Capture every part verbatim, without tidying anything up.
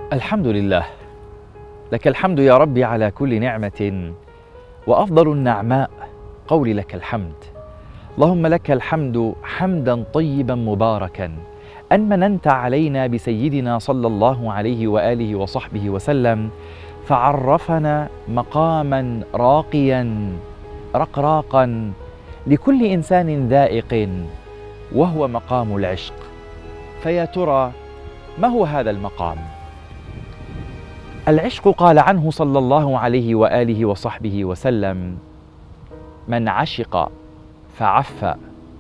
الحمد لله، لك الحمد يا ربي على كل نعمة، وأفضل النعماء قولي لك الحمد. اللهم لك الحمد حمدا طيبا مباركا أن مننت علينا بسيدنا صلى الله عليه وآله وصحبه وسلم، فعرفنا مقاما راقيا رقراقا لكل إنسان ذائق، وهو مقام العشق. فيا ترى ما هو هذا المقام؟ العشق قال عنه صلى الله عليه وآله وصحبه وسلم: من عشق فعف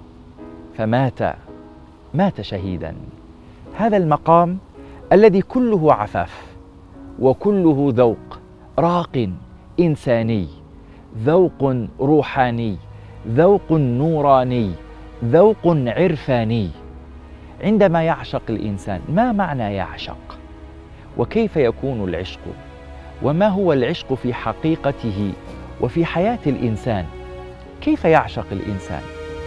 فمات مات شهيدا. هذا المقام الذي كله عفاف وكله ذوق راق إنساني، ذوق روحاني، ذوق نوراني، ذوق عرفاني. عندما يعشق الإنسان، ما معنى يعشق؟ وكيف يكون العشق؟ وما هو العشق في حقيقته وفي حياة الإنسان؟ كيف يعشق الإنسان؟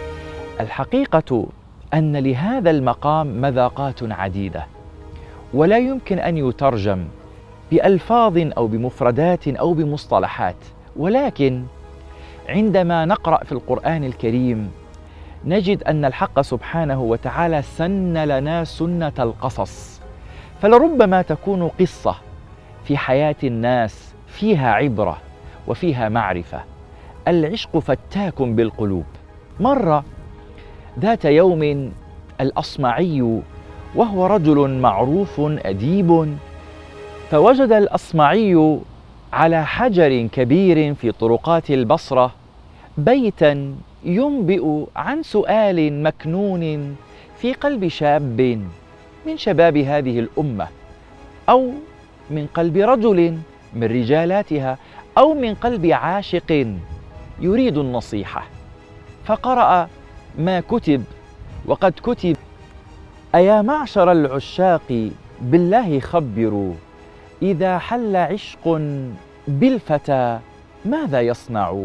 الحقيقة أن لهذا المقام مذاقات عديدة، ولا يمكن أن يترجم بألفاظ أو بمفردات أو بمصطلحات، ولكن عندما نقرأ في القرآن الكريم نجد أن الحق سبحانه وتعالى سن لنا سنة القصص، فلربما تكون قصة في حياة الناس فيها عبرة وفيها معرفة. العشق فتاك بالقلوب. مر ذات يوم الأصمعي، وهو رجل معروف أديب، فوجد الأصمعي على حجر كبير في طرقات البصرة بيتا ينبئ عن سؤال مكنون في قلب شاب من شباب هذه الأمة، أو من قلب رجل من رجالاتها، أو من قلب عاشق يريد النصيحة. فقرأ ما كتب، وقد كتب: أيا معشر العشاق بالله خبروا، إذا حل عشق بالفتى ماذا يصنع؟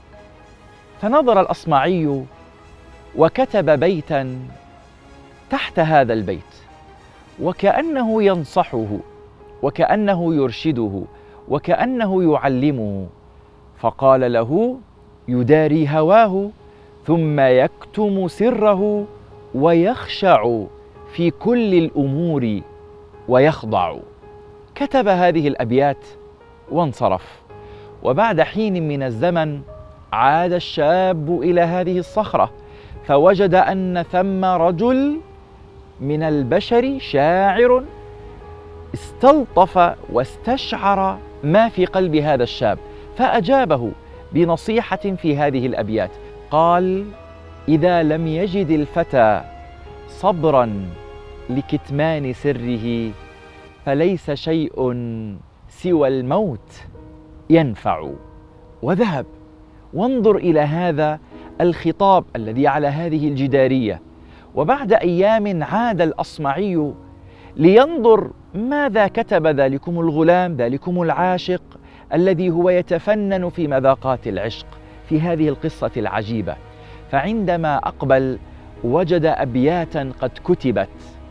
فنظر الأصمعي وكتب بيتا تحت هذا البيت، وكأنه ينصحه وكأنه يرشده وكأنه يعلمه، فقال له: يداري هواه ثم يكتم سره ويخشع في كل الأمور ويخضع. كتب هذه الأبيات وانصرف. وبعد حين من الزمن عاد الشاب إلى هذه الصخرة، فوجد أن ثم رجل من البشر شاعر استلطف واستشعر ما في قلب هذا الشاب، فأجابه بنصيحة في هذه الأبيات. قال: إذا لم يجد الفتى صبرا لكتمان سره، فليس شيء سوى الموت ينفع. وذهب. وانظر إلى هذا الخطاب الذي على هذه الجدارية. وبعد أيام عاد الأصمعي لينظر ماذا كتب ذلكم الغلام، ذلكم العاشق الذي هو يتفنن في مذاقات العشق في هذه القصة العجيبة. فعندما أقبل وجد أبياتا قد كتبت،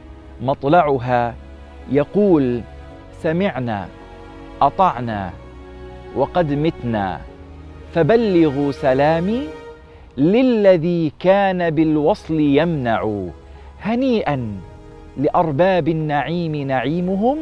مطلعها يقول: سمعنا أطعنا وقد متنا، فبلغوا سلامي للذي كان بالوصل يمنع، هنيئا لأرباب النعيم نعيمهم،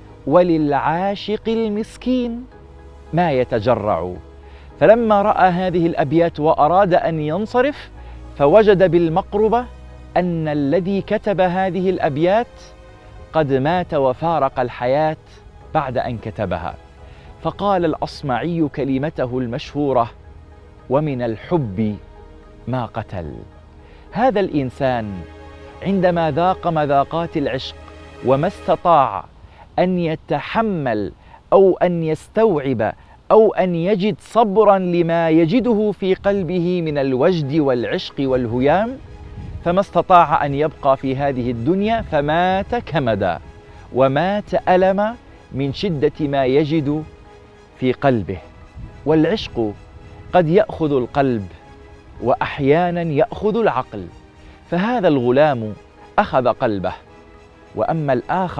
وللعاشق المسكين ما يتجرع. فلما رأى هذه الأبيات وأراد أن ينصرف، فوجد بالمقربة أن الذي كتب هذه الأبيات قد مات وفارق الحياة بعد أن كتبها. فقال الأصمعي كلمته المشهورة: ومن الحب ما قتل. هذا الإنسان عندما ذاق مذاقات العشق وما استطاع أن يتحمل أو أن يستوعب أو أن يجد صبرا لما يجده في قلبه من الوجد والعشق والهيام، فما استطاع أن يبقى في هذه الدنيا، فمات كمدا، ومات ألم من شدة ما يجد في قلبه. والعشق قد يأخذ القلب وأحيانا يأخذ العقل، فهذا الغلام أخذ قلبه، وأما الآخر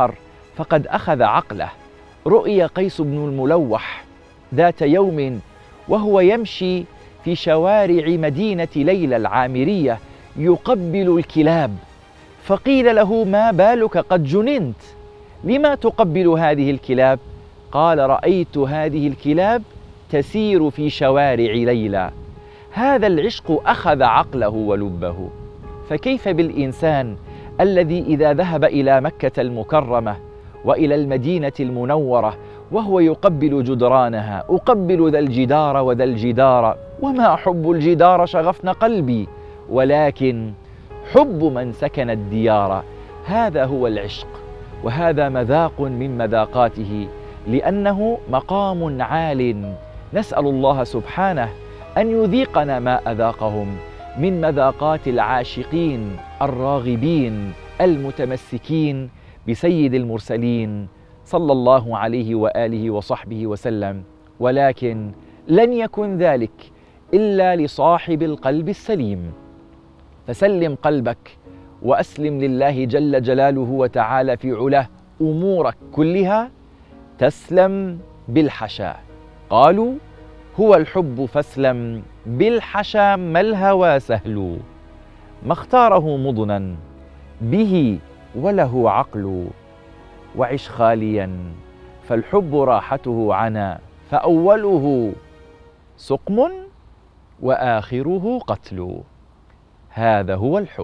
فقد أخذ عقله. رؤي قيس بن الملوح ذات يوم وهو يمشي في شوارع مدينة ليلى العامرية يقبل الكلاب، فقيل له: ما بالك قد جننت؟ لما تقبل هذه الكلاب؟ قال: رأيت هذه الكلاب تسير في شوارع ليلى. هذا العشق أخذ عقله ولبه. فكيف بالإنسان الذي إذا ذهب إلى مكة المكرمة وإلى المدينة المنورة وهو يقبل جدرانها: أقبل ذا الجدار وذا الجدار وما حب الجدار شغفن قلبي، ولكن حب من سكن الديار. هذا هو العشق، وهذا مذاق من مذاقاته، لأنه مقام عال. نسأل الله سبحانه أن يذيقنا ما أذاقهم من مذاقات العاشقين الراغبين المتمسكين بسيد المرسلين صلى الله عليه وآله وصحبه وسلم. ولكن لن يكن ذلك إلا لصاحب القلب السليم. فسلم قلبك وأسلم لله جل جلاله وتعالى في علاه أمورك كلها تسلم بالحشا. قالوا: هو الحب فاسلم بالحشا ما الهوى سهل، ما اختاره مضنا به وله عقل، وعش خاليا فالحب راحته عنا، فأوله سقم وآخره قتل. هذا هو الحب.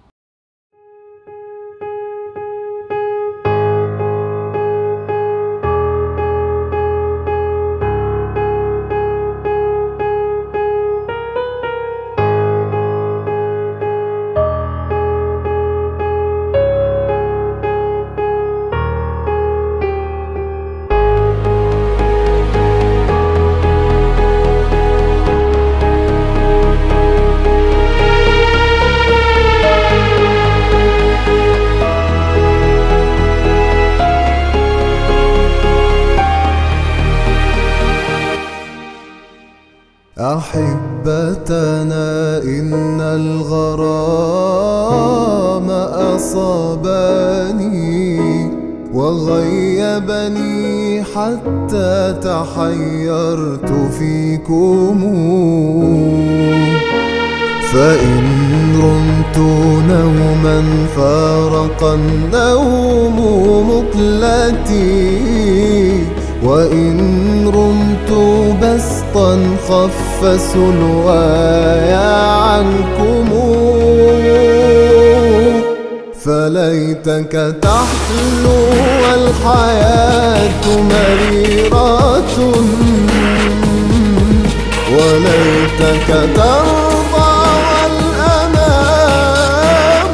أحبتنا إن الغرام أصابني وغيبني حتى تحيرت فيكم، فإن رمت نوما فارق النوم مقلتي، وإن رمت بسطا خف سلواي عنكم، فليتك تحلو والحياة مريرة، وليتك ترضى والأنام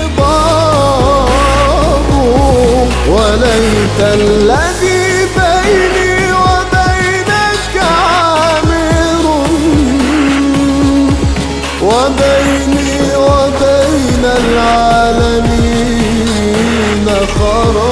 غضاب، وليت الذي بيني وبينك عامر، وبيني وبين العالمين خراب.